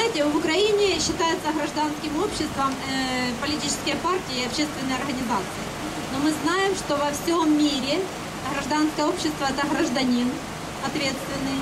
знаете, в Украине считается гражданским обществом политические партии и общественные организации. Но мы знаем, что во всем мире гражданское общество – это гражданин ответственный,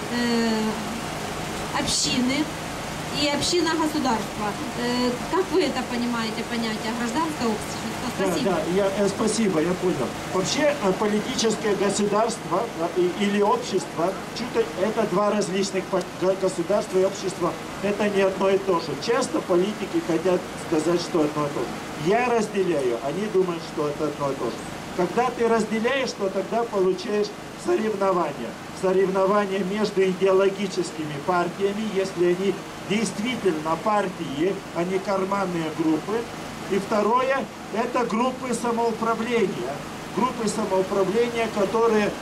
общины и община государства. Как вы это понимаете, понятие гражданское общество? Спасибо. Да, спасибо, я понял. Вообще политическое государство или общество – это два различных государства и общества. Это не одно и то же. Часто политики хотят сказать, что одно и то же. Я разделяю, они думают, что это одно и то же. Когда ты разделяешь, то тогда получаешь соревнования. Соревнования между идеологическими партиями, если они действительно партии, а не карманные группы. И второе – это группы самоуправления. Группы самоуправления, которые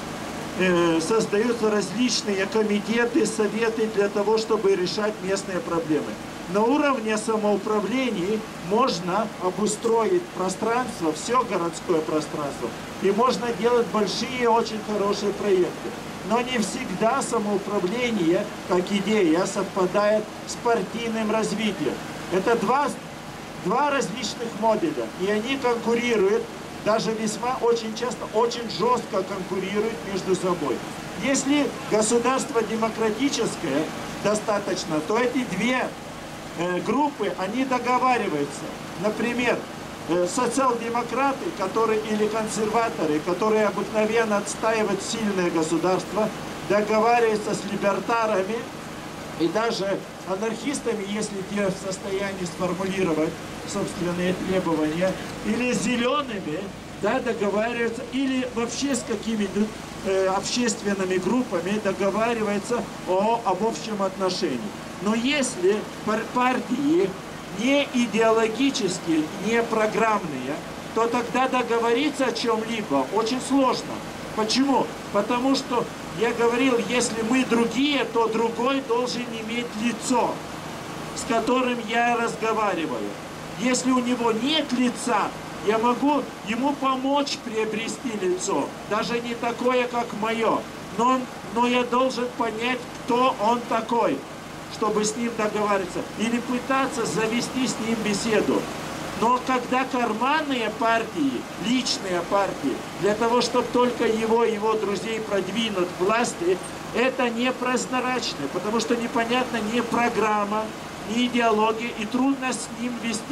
создаются различные комитеты, советы для того, чтобы решать местные проблемы. На уровне самоуправлений можно обустроить пространство, все городское пространство, и можно делать большие, очень хорошие проекты. Но не всегда самоуправление, как идея, совпадает с партийным развитием. Это два различных модуля, и они конкурируют, даже весьма, очень часто, очень жестко конкурируют между собой. Если государство демократическое достаточно, то эти две группы, они договариваются. Например, социал-демократы, или консерваторы, которые обыкновенно отстаивают сильное государство, договариваются с либертарами и даже анархистами, если те в состоянии сформулировать собственные требования, или с зелеными, да, договариваются, или вообще с какими-то общественными группами договариваются об общем отношении. Но если партии не идеологические, не программные, то тогда договориться о чем-либо очень сложно. Почему? Потому что, я говорил, если мы другие, то другой должен иметь лицо, с которым я разговариваю. Если у него нет лица, я могу ему помочь приобрести лицо, даже не такое, как мое, но я должен понять, кто он такой, чтобы с ним договориться, или пытаться завести с ним беседу. Но когда карманные партии, личные партии, для того, чтобы только его друзей продвинуть к власти, это непрозрачно, потому что непонятна ни программа, ни идеология, и трудно с ним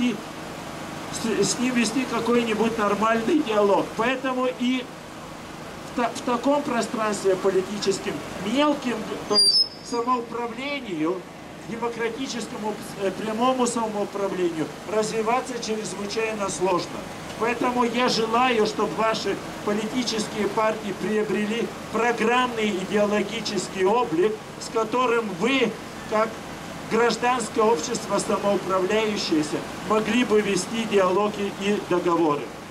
вести какой-нибудь нормальный диалог. Поэтому и в таком пространстве политическим, мелким, то есть самоуправлению, демократическому прямому самоуправлению развиваться чрезвычайно сложно. Поэтому я желаю, чтобы ваши политические партии приобрели программный идеологический облик, с которым вы, как гражданское общество самоуправляющееся, могли бы вести диалоги и договоры.